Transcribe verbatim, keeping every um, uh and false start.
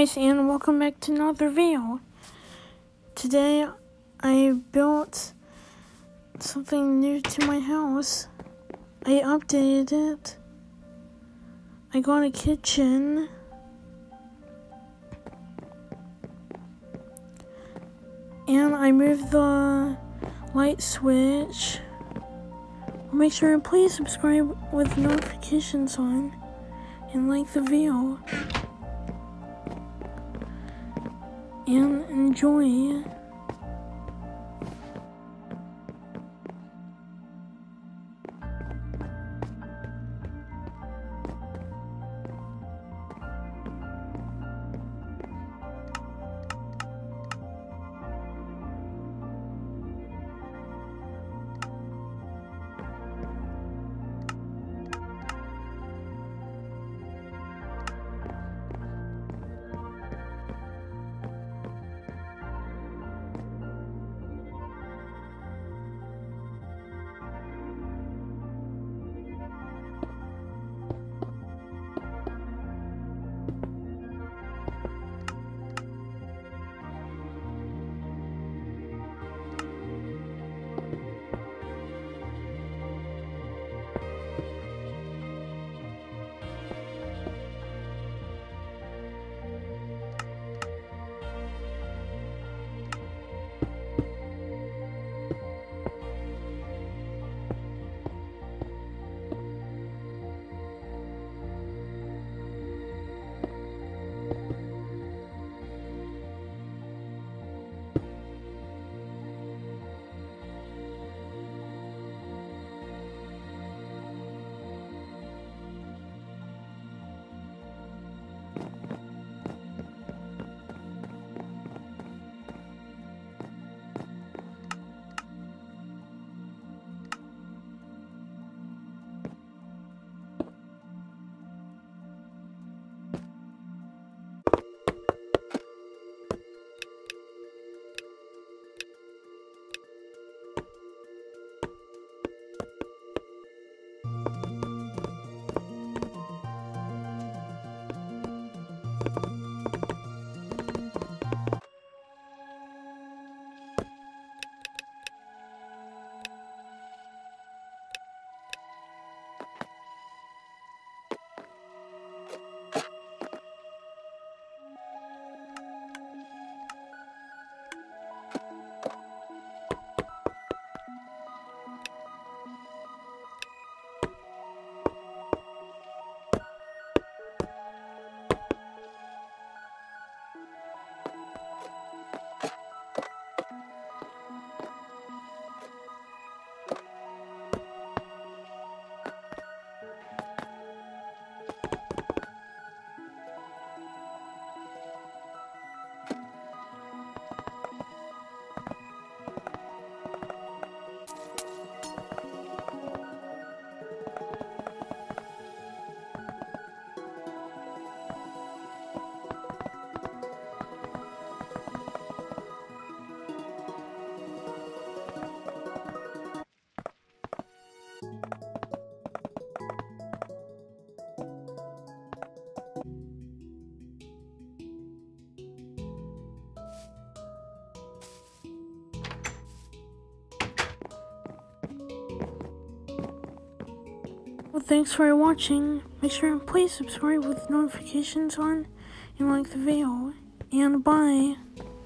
guys, and welcome back to another video. Today I built something new to my house. I updated it. I got a kitchen. And I moved the light switch. Make sure and please subscribe with notifications on and like the video. And enjoy. Well, thanks for watching. Make sure and please subscribe with notifications on and like the video. And bye.